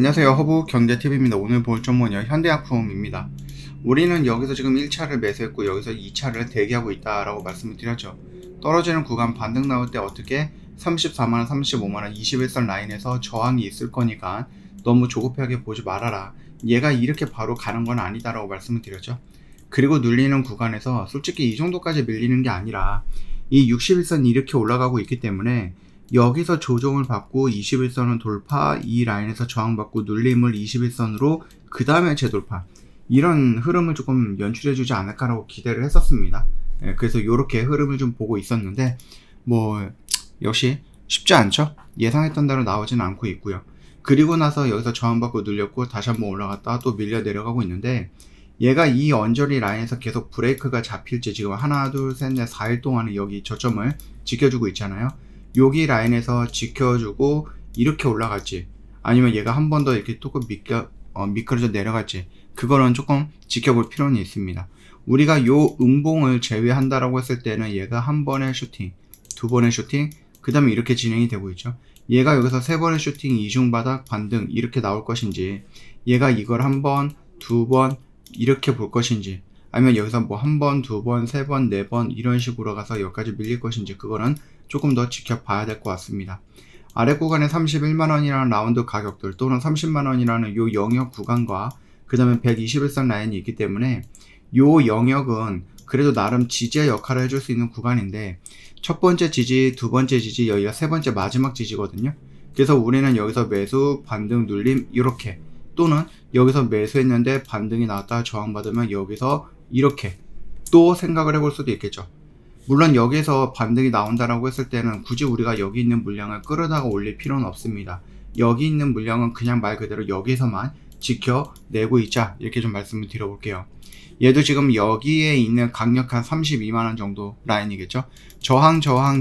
안녕하세요. 허브 경제TV입니다. 오늘 볼 종목은요, 현대약품입니다. 우리는 여기서 지금 1차를 매수했고 여기서 2차를 대기하고 있다라고 말씀을 드렸죠. 떨어지는 구간 반등 나올 때 어떻게 34만원, 35만원, 21선 라인에서 저항이 있을 거니까 너무 조급하게 보지 말아라. 얘가 이렇게 바로 가는 건 아니다라고 말씀을 드렸죠. 그리고 눌리는 구간에서 솔직히 이 정도까지 밀리는 게 아니라 이 61선 이렇게 올라가고 있기 때문에 여기서 조정을 받고 21선은 돌파, 이 라인에서 저항받고 눌림을 21선으로 그 다음에 재돌파, 이런 흐름을 조금 연출해 주지 않을까라고 기대를 했었습니다. 그래서 이렇게 흐름을 좀 보고 있었는데 뭐 역시 쉽지 않죠. 예상했던 대로 나오진 않고 있고요. 그리고 나서 여기서 저항받고 눌렸고 다시 한번 올라갔다가 또 밀려 내려가고 있는데, 얘가 이 언저리 라인에서 계속 브레이크가 잡힐지 지금 하나 둘 셋 넷 4일 동안은 여기 저점을 지켜주고 있잖아요. 여기 라인에서 지켜주고 이렇게 올라갈지, 아니면 얘가 한 번 더 이렇게 조금 미끄러져 내려갈지, 그거는 조금 지켜볼 필요는 있습니다. 우리가 요 음봉을 제외한다라고 했을 때는 얘가 한 번의 슈팅, 두 번의 슈팅, 그 다음에 이렇게 진행이 되고 있죠. 얘가 여기서 세 번의 슈팅, 이중바닥, 반등 이렇게 나올 것인지, 얘가 이걸 한 번, 두 번 이렇게 볼 것인지, 아니면 여기서 뭐 한 번, 두 번, 세 번, 네 번 이런 식으로 가서 여기까지 밀릴 것인지, 그거는 조금 더 지켜봐야 될 것 같습니다. 아래 구간에 31만원이라는 라운드 가격들 또는 30만원이라는 요 영역 구간과 그 다음에 121선 라인이 있기 때문에 요 영역은 그래도 나름 지지의 역할을 해줄 수 있는 구간인데, 첫 번째 지지, 두 번째 지지, 여기가 세 번째 마지막 지지거든요. 그래서 우리는 여기서 매수, 반등, 눌림 이렇게, 또는 여기서 매수했는데 반등이 나왔다가 저항받으면 여기서 이렇게 또 생각을 해볼 수도 있겠죠. 물론 여기서 반등이 나온다라고 했을 때는 굳이 우리가 여기 있는 물량을 끌어다가 올릴 필요는 없습니다. 여기 있는 물량은 그냥 말 그대로 여기서만 지켜내고 있자, 이렇게 좀 말씀을 드려볼게요. 얘도 지금 여기에 있는 강력한 32만원 정도 라인이겠죠. 저항을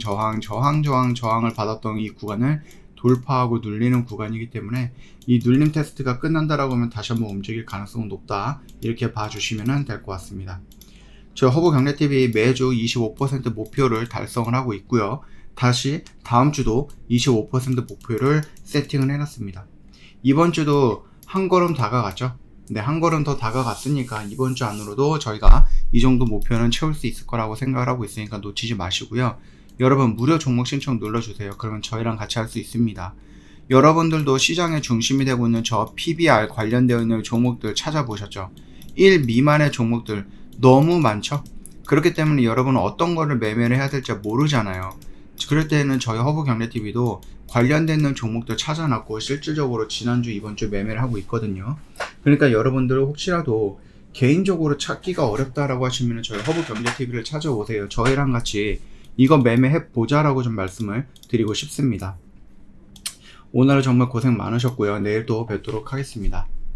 받았던 이 구간을 돌파하고 눌리는 구간이기 때문에 이 눌림 테스트가 끝난다라고 하면 다시 한번 움직일 가능성은 높다, 이렇게 봐주시면 될 것 같습니다. 저 허브경제TV 매주 25% 목표를 달성을 하고 있고요. 다시 다음 주도 25% 목표를 세팅을 해놨습니다. 이번 주도 한 걸음 다가갔죠. 네, 한 걸음 더 다가갔으니까 이번 주 안으로도 저희가 이 정도 목표는 채울 수 있을 거라고 생각을 하고 있으니까 놓치지 마시고요. 여러분 무료 종목 신청 눌러주세요. 그러면 저희랑 같이 할 수 있습니다. 여러분들도 시장의 중심이 되고 있는 저 PBR 관련되어 있는 종목들 찾아보셨죠? 1 미만의 종목들 너무 많죠? 그렇기 때문에 여러분은 어떤 거를 매매를 해야 될지 모르잖아요. 그럴 때는 저희 허브경제TV도 관련되는 종목들 찾아놨고 실질적으로 지난주 이번주 매매를 하고 있거든요. 그러니까 여러분들 혹시라도 개인적으로 찾기가 어렵다라고 하시면 저희 허브경제TV를 찾아오세요. 저희랑 같이 이거 매매해보자 라고 좀 말씀을 드리고 싶습니다. 오늘은 정말 고생 많으셨고요. 내일 또 뵙도록 하겠습니다.